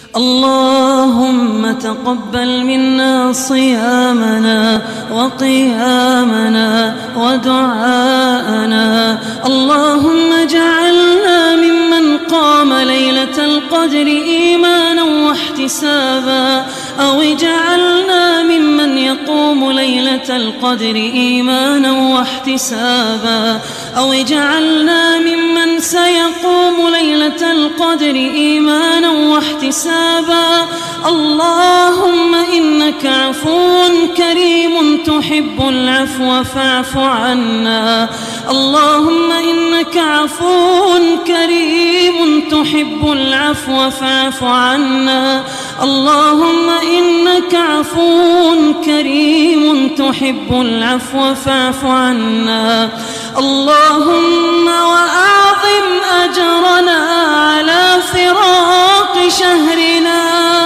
اللهم تقبل منا صيامنا وقيامنا ودعاءنا. اللهم اجعلنا ممن قام ليلة القدر إيمانا واحتسابا، أو اجعلنا ممن يقوم ليلة القدر إيمانا واحتسابا، أو اجعلنا ممن سيقوم ليلة القدر إيمانا واحتسابا. اللهم إنك عفو كريم تحب العفو فاعف عنا. اللهم إنك عفو كريم تحب العفو فاعف عنا. اللهم إنك عفو كريم تحب العفو فاعف عنا. اللهم وأعظم أجرنا على فراق شهرنا.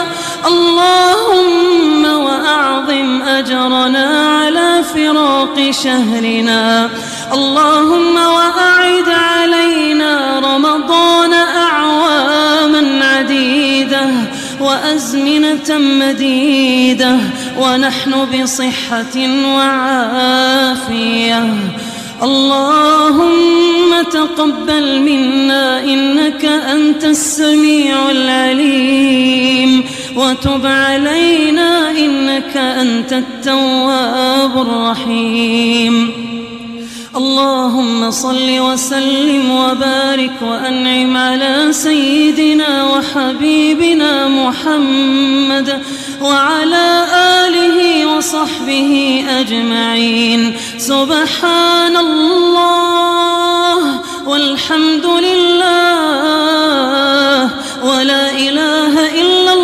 اللهم وأعظم أجرنا على فراق شهرنا. اللهم وأعد علينا رمضان أعواما عديدة وأزمنة مديدة ونحن بصحة وعافية. اللهم تقبل منا إنك أنت السميع العليم، وتب علينا إنك أنت التواب الرحيم. اللهم صل وسلم وبارك وأنعم على سيدنا وحبيبنا محمد وعلى آله وصحبه أجمعين. سبحان الله والحمد لله ولا إله إلا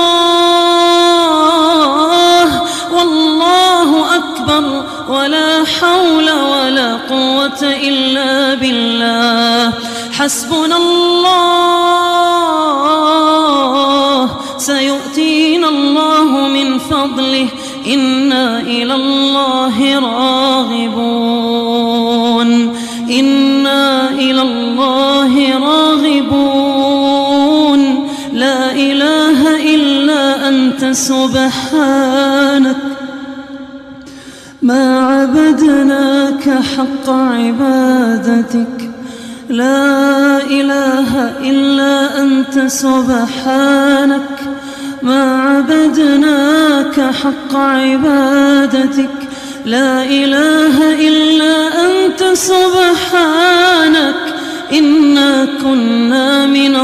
الله والله أكبر ولا حول ولا قوة إلا بالله. حسبنا الله سيؤتينا الله من فضله إنا إلى الله راغبون. إنا إلى الله راغبون. لا إله إلا أنت سبحانك ما عبدناك حق عبادتك. لا إله إلا أنت سبحانك ما عبدناك حق عبادتك. لا إله إلا أنت سبحانك إنا كنا من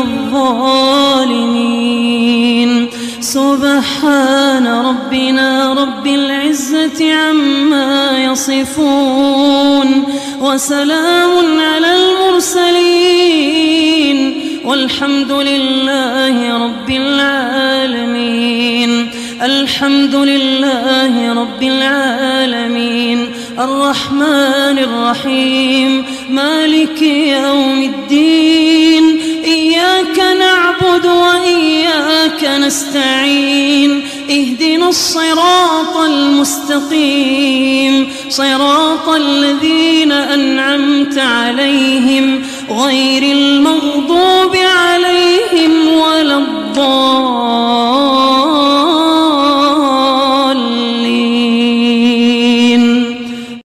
الظالمين. سبحان ربنا رب العزة عما يصفون، وسلام على المرسلين، والحمد لله رب العالمين. الحمد لله رب العالمين. الرحمن الرحيم مالك يوم الدين. إياك نعبد وإياك نستعين. اهدنا الصراط المستقيم، صراط الذين أنعمت عليهم غير المغضوب